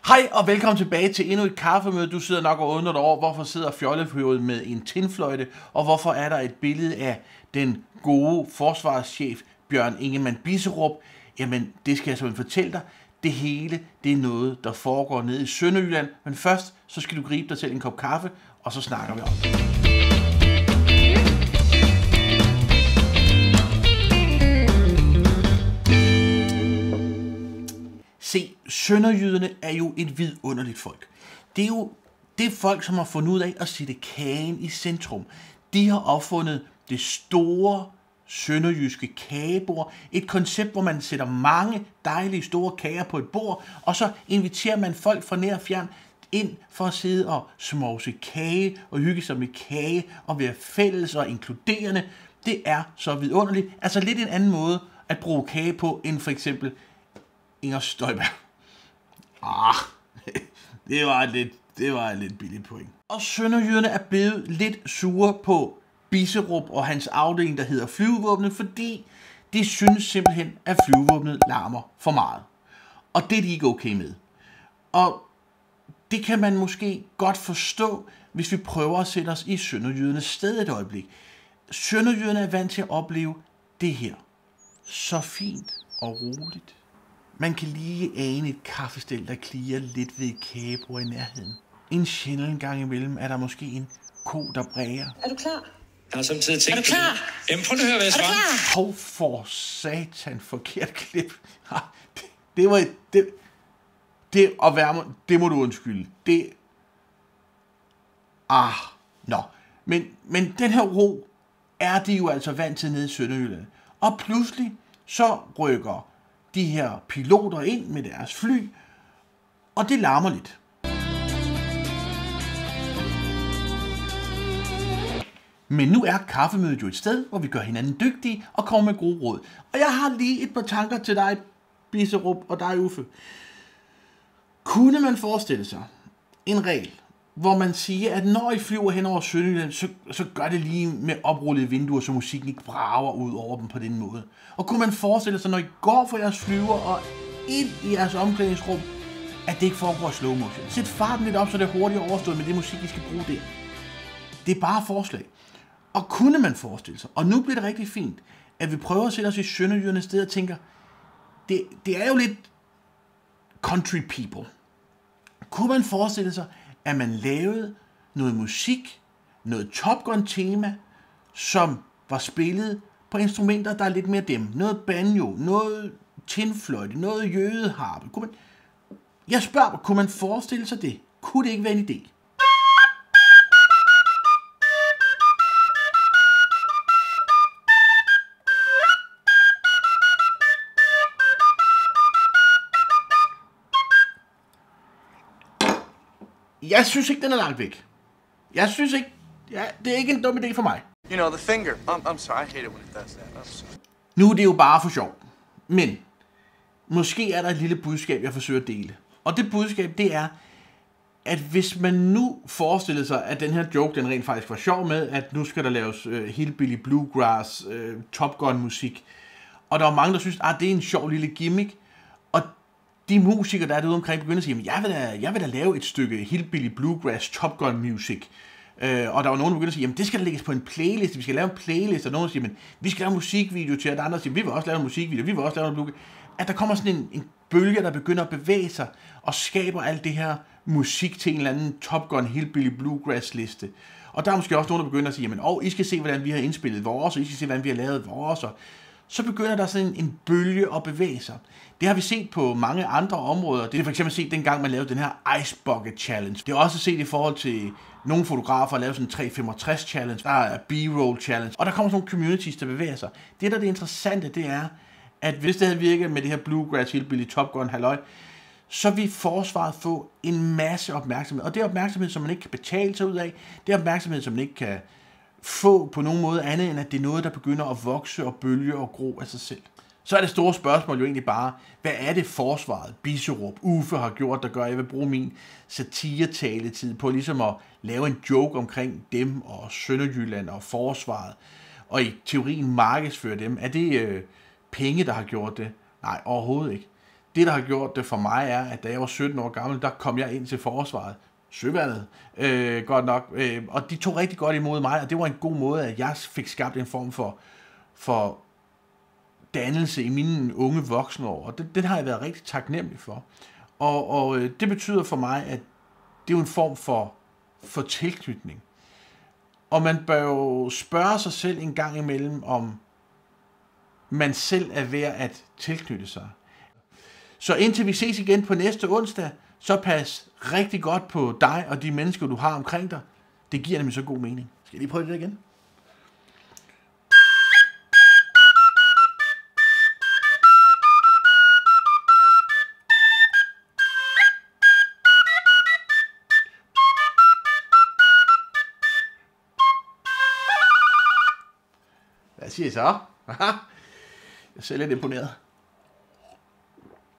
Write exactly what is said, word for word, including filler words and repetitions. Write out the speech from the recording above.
Hej og velkommen tilbage til endnu et kaffemøde. Du sidder nok og undrer dig over, hvorfor sidder Fjollefjord med en tinfløjte, og hvorfor er der et billede af den gode forsvarschef Bjørn Ingemann Bisserup. Jamen, det skal jeg simpelthen fortælle dig. Det hele, det er noget, der foregår nede i Sønderjylland. Men først, så skal du gribe dig til en kop kaffe, og så snakker vi om det. Se, sønderjyderne er jo et vidunderligt folk. Det er jo det folk, som har fundet ud af at sætte kagen i centrum. De har opfundet det store sønderjyske kagebord. Et koncept, hvor man sætter mange dejlige store kager på et bord, og så inviterer man folk fra nær og fjern ind for at sidde og smovse kage og hygge sig med kage og være fælles og inkluderende. Det er så vidunderligt. Altså lidt en anden måde at bruge kage på, end for eksempel Inger Støjberg. Ah, det var lidt, det var et lidt billigt point. Og sønderjyderne er blevet lidt sure på Bisserup og hans afdeling, der hedder Flyvevåbnet, fordi de synes simpelthen, at Flyvevåbnet larmer for meget. Og det er de ikke okay med. Og det kan man måske godt forstå, hvis vi prøver at sætte os i sønderjydernes sted et øjeblik. Sønderjyderne er vant til at opleve det her. Så fint og roligt. Man kan lige ane et kaffestel, der klirer lidt ved et kagebord i nærheden. En sjælden gang imellem er der måske en ko, der bræger. Er du klar? Jeg har samtidig tænkt er du klar? På Jamen, prøv at høre, hvad jeg svarer. Hov for satan, forkert klip. Det, det var et... Det, det at være, det må du undskylde. Det... Ah, nå. Men, men den her ro er de jo altså vant til nede i Sønderjylland. Og pludselig så rykker de her piloter ind med deres fly, og det larmer lidt. Men nu er kaffemødet jo et sted, hvor vi gør hinanden dygtige og kommer med gode råd. Og jeg har lige et par tanker til dig, Bisserup, og dig, Uffe. Kunne man forestille sig en regel, hvor man siger, at når I flyver hen over Sønderjylland, så, så gør det lige med oprullede vinduer, så musikken ikke brager ud over dem på den måde. Og kunne man forestille sig, når I går fra jeres flyver og ind i jeres omklædningsrum, at det ikke foregår i slow motion. Sæt farten lidt op, så det er hurtigt overstået med det musik, I skal bruge der. Det er bare forslag. Og kunne man forestille sig, og nu bliver det rigtig fint, at vi prøver at sætte os i Sønderjyllands sted og tænker, det, det er jo lidt country people. Kunne man forestille sig, at man lavede noget musik, noget Top Gun tema, som var spillet på instrumenter, der er lidt mere dem. Noget banjo, noget tinfløjte, noget jødeharpe. Kunne man... Jeg spørger, kunne man forestille sig det? Kunne det ikke være en idé? Jeg synes ikke, den er langt væk. Jeg synes ikke, ja, det er ikke en dum idé for mig. You know, the finger. I'm, I'm sorry, I hate it when it does that. I'm sorry. Nu er det jo bare for sjov. Men måske er der et lille budskab, jeg forsøger at dele. Og det budskab, det er, at hvis man nu forestiller sig, at den her joke, den rent faktisk var sjov med, at nu skal der laves uh, hillbilly bluegrass, uh, Top Gun musik. Og der var mange, der synes, at det er en sjov lille gimmick. Og de musikere, der er derude omkring, begynder at sige, jeg vil da, jeg vil da lave et stykke hillbilly bluegrass Top Gun music. Øh, og der var nogen, der begyndte at sige, jamen det skal der lægges på en playlist, vi skal lave en playlist, og nogen der siger, men vi skal lave en musikvideo til, og der andre siger, vi vil også lave en musikvideo, vi vil også lave en bluegrass. At der kommer sådan en, en bølge, der begynder at bevæge sig, og skaber alt det her musik til en eller anden Top Gun hillbilly bluegrass liste. Og der er måske også nogen, der begynder at sige, jamen åh, I skal se, hvordan vi har indspillet vores, og I skal se, hvordan vi har lavet vores, og så begynder der sådan en, en bølge at bevæge sig. Det har vi set på mange andre områder. Det er for eksempel set dengang, man lavede den her Ice Bucket Challenge. Det er også set i forhold til nogle fotografer, der lavede sådan en tre femogtres challenge. Der er B-roll challenge. Og der kommer sådan nogle communities, der bevæger sig. Det, der er det interessante, det er, at hvis det havde virket med det her Bluegrass Hillbilly Top Gun halløj, så vil forsvaret få en masse opmærksomhed. Og det er opmærksomhed, som man ikke kan betale sig ud af. Det er opmærksomhed, som man ikke kan få på nogen måde andet, end at det er noget, der begynder at vokse og bølge og gro af sig selv. Så er det store spørgsmål jo egentlig bare, hvad er det forsvaret, Bisserup, Uffe har gjort, der gør, at jeg vil bruge min satiret-taletid på ligesom at lave en joke omkring dem og Sønderjylland og forsvaret, og i teorien markedsføre dem. Er det øh, penge, der har gjort det? Nej, overhovedet ikke. det, der har gjort det for mig, er, at da jeg var sytten år gammel, der kom jeg ind til forsvaret. Søværnet, øh, godt nok. Øh, og de tog rigtig godt imod mig, og det var en god måde, at jeg fik skabt en form for, for dannelse i mine unge voksne år. Og det, den har jeg været rigtig taknemmelig for. Og, og øh, det betyder for mig, at det er jo en form for, for tilknytning. Og man bør jo spørge sig selv en gang imellem, om man selv er ved at tilknytte sig. Så indtil vi ses igen på næste onsdag, så pas rigtig godt på dig og de mennesker, du har omkring dig. Det giver nemlig så god mening. Skal jeg lige prøve det igen? Hvad siger I så? Jeg er selv lidt imponeret.